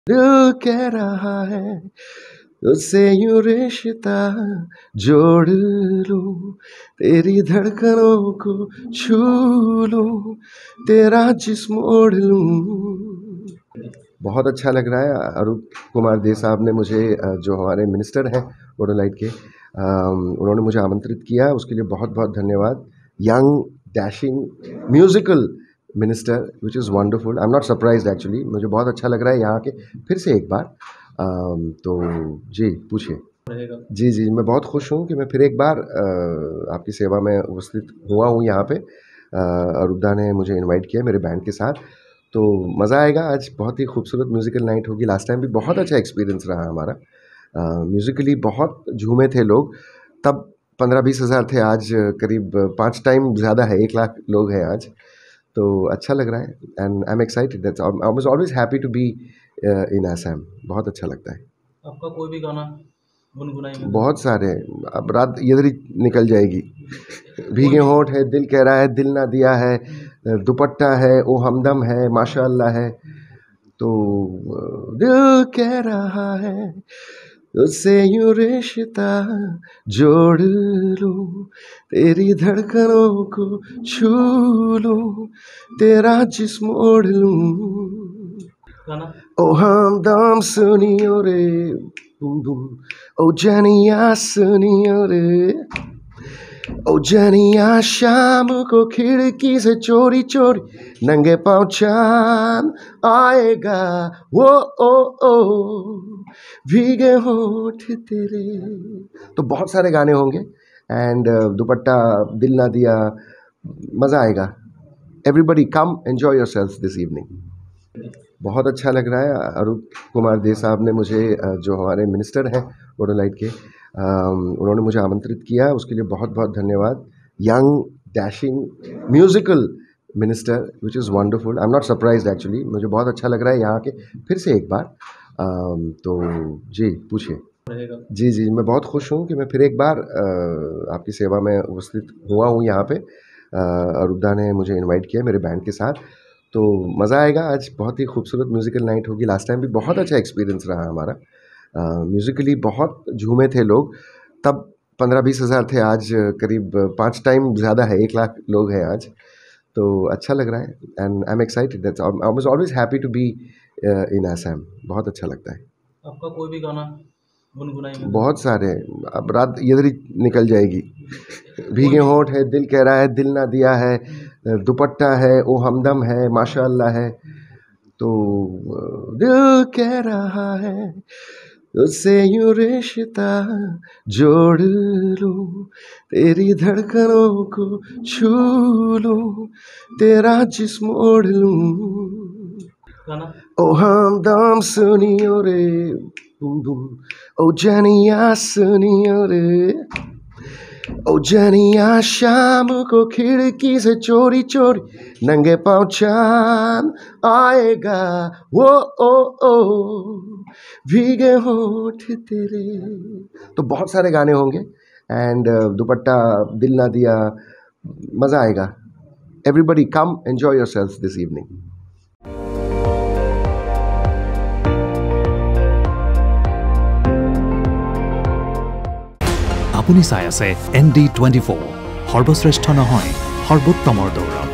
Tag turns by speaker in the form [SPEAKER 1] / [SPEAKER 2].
[SPEAKER 1] दिल कह रहा है उससे यूं रिश्ता जोड़ लूं, तेरी धड़कनों को छू लूं, तेरा जिस्म ओढ़ लूं। बहुत अच्छा लग रहा है। अरूप कुमार दे साहब ने मुझे जो हमारे मिनिस्टर हैं ओडोलाइट के, उन्होंने मुझे आमंत्रित किया, उसके लिए बहुत बहुत धन्यवाद। Young dashing musical minister which is wonderful. I am not surprised actually, मुझे बहुत अच्छा लग रहा है यहाँ के फिर से एक बार। तो जी पूछिए। जी, मैं बहुत खुश हूँ कि मैं फिर एक बार आपकी सेवा में उपस्थित हुआ हूँ यहाँ पे। अरूपदा ने मुझे इनवाइट किया मेरे बैंड के साथ, तो मज़ा आएगा। आज बहुत ही खूबसूरत म्यूज़िकल नाइट होगी। लास्ट टाइम भी बहुत अच्छा एक्सपीरियंस रहा हमारा। म्यूज़िकली बहुत झूमे थे लोग, तब 15-20 हज़ार थे, आज करीब 5 टाइम ज़्यादा है, 1 लाख लोग हैं आज। तो अच्छा लग रहा है and I am excited. That's I was always happy to be in Assam. बहुत अच्छा लगता है।
[SPEAKER 2] आपका कोई भी गाना गुनगुनाएंगे?
[SPEAKER 1] बहुत सारे, अब रात इधर ही निकल जाएगी। भीगे होंठ है, दिल कह रहा है, दिल ना दिया है, दुपट्टा है, ओ हमदम है, माशाअल्लाह है। तो दिल कह रहा है उससे यूं रिश्ता जोड़ लूं, तेरी धड़कनों को छू लूं, तेरा जिस्म ओढ़ लूं।
[SPEAKER 2] गाना
[SPEAKER 1] ओ हमदम सुनियो रे, बूम बूम, ओ जनिया सुनियो रे, ओ जनिया शाम को खिड़की से चोरी चोरी नंगे पाँव चांद आएगा, वो ओ भीगे होठ तेरे। तो बहुत सारे गाने होंगे एंड दुपट्टा, दिल ना दिया, मज़ा आएगा। Everybody come enjoy yourselves this evening. बहुत अच्छा लग रहा है। अरूप कुमार दे साहब ने मुझे जो हमारे मिनिस्टर हैं ओडोलाइट के, उन्होंने मुझे आमंत्रित किया, उसके लिए बहुत बहुत धन्यवाद। Young dashing musical minister which is wonderful. I am not surprised actually, मुझे बहुत अच्छा लग रहा है यहाँ के फिर से एक बार। तो जी पूछिए। जी, मैं बहुत खुश हूँ कि मैं फिर एक बार आपकी सेवा में उपस्थित हुआ हूँ यहाँ पे। अरूपदा ने मुझे इनवाइट किया मेरे बैंड के साथ, तो मज़ा आएगा। आज बहुत ही खूबसूरत म्यूज़िकल नाइट होगी। लास्ट टाइम भी बहुत अच्छा एक्सपीरियंस रहा हमारा। म्यूज़िकली बहुत झूमे थे लोग, तब 15-20 हज़ार थे, आज करीब 5 टाइम ज़्यादा है, 1 लाख लोग हैं आज। तो अच्छा लग रहा है and I am excited. That's I was always happy to be in Assam. बहुत अच्छा लगता है।
[SPEAKER 2] आपका कोई भी गाना गुनगुनाएंगे?
[SPEAKER 1] बहुत सारे, अब रात इधर ही निकल जाएगी। भीगे होंठ है, दिल कह रहा है, दिल ना दिया है, दुपट्टा है, ओ हमदम है, माशाअल्लाह है। तो दिल कह रहा है उससे यूं रिश्ता जोड़ लूं, तेरी धड़कनों को छू लूं, तेरा जिस्म ओढ़ लूं।
[SPEAKER 2] गाना
[SPEAKER 1] ओ हमदम सुनियो रे, बूम बूम, ओ जनिया सुनियो रे, ओ जनिया शाम को खिड़की से चोरी चोरी नंगे पाँव चांद आएगा, वो ओ भीगे होठ तेरे। तो बहुत सारे गाने होंगे एंड दुपट्टा, दिल ना दिया, मज़ा आएगा। Everybody come enjoy yourselves this evening.
[SPEAKER 3] আপুনি চাই আছে ND24 সৰ্বশ্ৰেষ্ঠ নহয় সৰ্বোত্তমৰ দৌৰত।